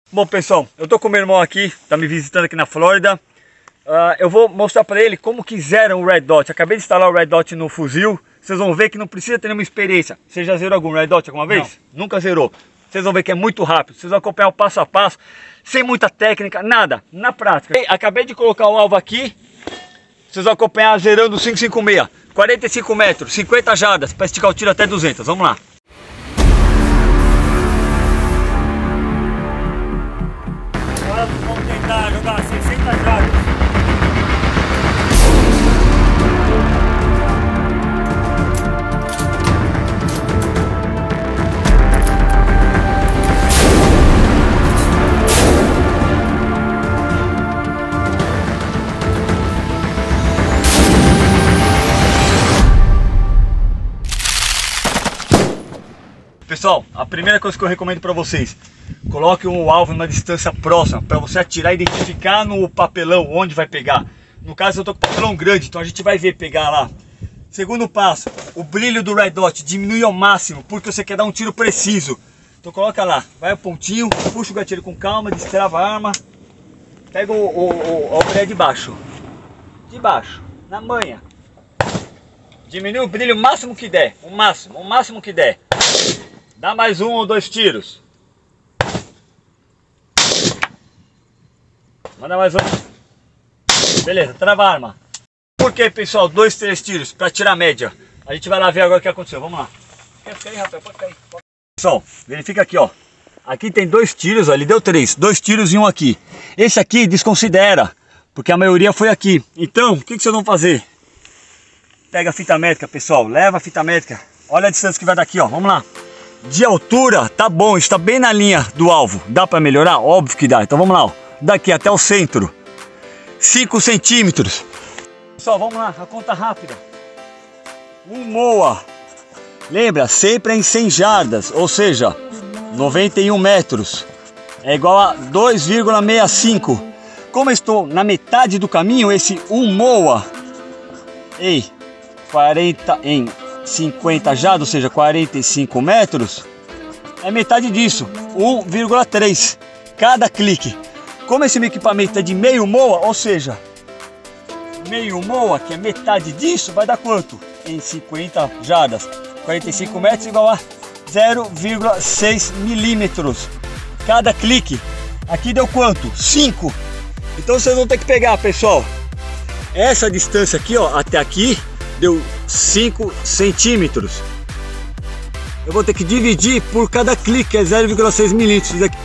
Bom, pessoal, eu tô com meu irmão aqui, tá me visitando aqui na Flórida. Eu vou mostrar pra ele como que zera o Red Dot. Acabei de instalar o Red Dot no fuzil. Vocês vão ver que não precisa ter nenhuma experiência. Você já zerou algum Red Dot alguma vez? Não. Nunca zerou. Vocês vão ver que é muito rápido. Vocês vão acompanhar o passo a passo, sem muita técnica, nada, na prática. Acabei de colocar o alvo aqui. Vocês vão acompanhar zerando 556, 45 metros, 50 jardas, para esticar o tiro até 200. Vamos lá. Agora vamos tentar jogar 60 jardas. Pessoal, a primeira coisa que eu recomendo para vocês, coloque o alvo numa distância próxima, para você atirar e identificar no papelão onde vai pegar. No caso eu tô com papelão grande, então a gente vai ver pegar lá. Segundo passo, o brilho do Red Dot diminui ao máximo, porque você quer dar um tiro preciso. Então coloca lá, vai o pontinho, puxa o gatilho com calma, destrava a arma, pega o pé de baixo, na manha. Diminui o brilho o máximo que der, o máximo que der. Dá mais 1 ou 2 tiros. Manda mais um. Beleza, trava a arma. Por que, pessoal? 2, 3 tiros para tirar a média. A gente vai lá ver agora o que aconteceu. Vamos lá. Quer ficar aí, rapaz? Pode cair. Pessoal, verifica aqui, ó. Aqui tem 2 tiros, ó. Ele deu 3. 2 tiros e 1 aqui. Esse aqui desconsidera, porque a maioria foi aqui. Então, o que vocês vão fazer? Pega a fita métrica, pessoal. Leva a fita métrica. Olha a distância que vai daqui, ó. Vamos lá. De altura, tá bom, está bem na linha do alvo. Dá para melhorar? Óbvio que dá. Então vamos lá, ó. Daqui até o centro, 5 centímetros. Pessoal, vamos lá, a conta rápida. 1 MOA. Lembra, sempre é em 100 jardas, ou seja, 91 metros. É igual a 2,65. Como eu estou na metade do caminho, esse 1 MOA em 50 jardas, ou seja, 45 metros, é metade disso, 1,3 cada clique. Como esse meu equipamento é de meio MOA, ou seja, meio MOA, que é metade disso, vai dar quanto? Em 50 jardas, 45 metros igual a 0,6 milímetros cada clique. Aqui deu quanto? 5. Então vocês vão ter que pegar, pessoal, essa distância aqui, ó, até aqui deu 5 centímetros. Eu vou ter que dividir por cada clique, é 0,6 milímetros aqui.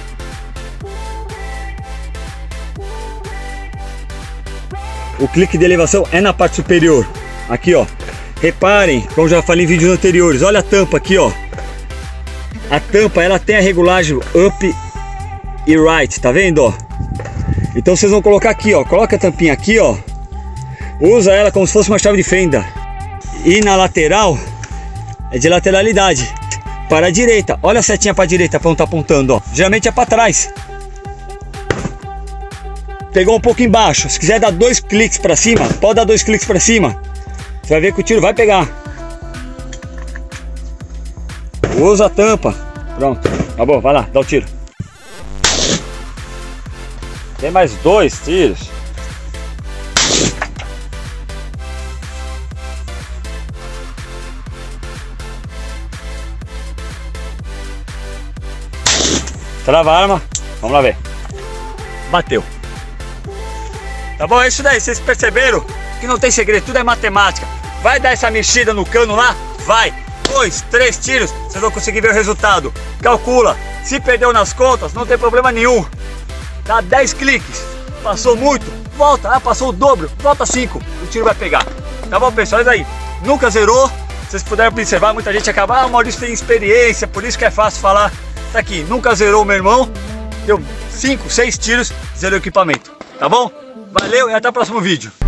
O clique de elevação é na parte superior. Aqui, ó. Reparem, como já falei em vídeos anteriores, olha a tampa aqui, ó. A tampa, ela tem a regulagem up e right, tá vendo, ó? Então vocês vão colocar aqui, ó. Coloca a tampinha aqui, ó. Usa ela como se fosse uma chave de fenda. E na lateral é de lateralidade para a direita. Olha a setinha para a direita para onde tá apontando, ó. Geralmente é para trás. Pegou um pouco embaixo. Se quiser dar 2 cliques para cima, pode dar 2 cliques para cima. Você vai ver que o tiro vai pegar. Usa a tampa. Pronto, acabou, vai lá, dá o tiro. Tem mais 2 tiros. Trava a arma, vamos lá ver. Bateu. Tá bom, é isso daí, vocês perceberam que não tem segredo, tudo é matemática. Vai dar essa mexida no cano lá? Vai. 2, 3 tiros, vocês vão conseguir ver o resultado. Calcula, se perdeu nas contas, não tem problema nenhum. Dá 10 cliques, passou muito, volta, passou o dobro, volta 5, o tiro vai pegar. Tá bom, pessoal, é isso aí. Nunca zerou, vocês puderam observar, muita gente acaba, o Maurício tem experiência, por isso que é fácil falar. Tá aqui, nunca zerou o meu irmão, deu 5, 6 tiros, zerou o equipamento, tá bom? Valeu e até o próximo vídeo.